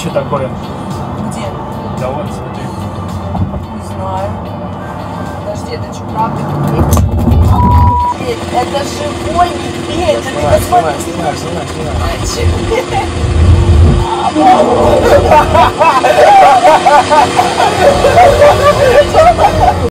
что такое? Где? Да вот, смотри. Не знаю. Подожди, это что, правда? Медведь, это живой медведь. Ты посмотри. Снимай.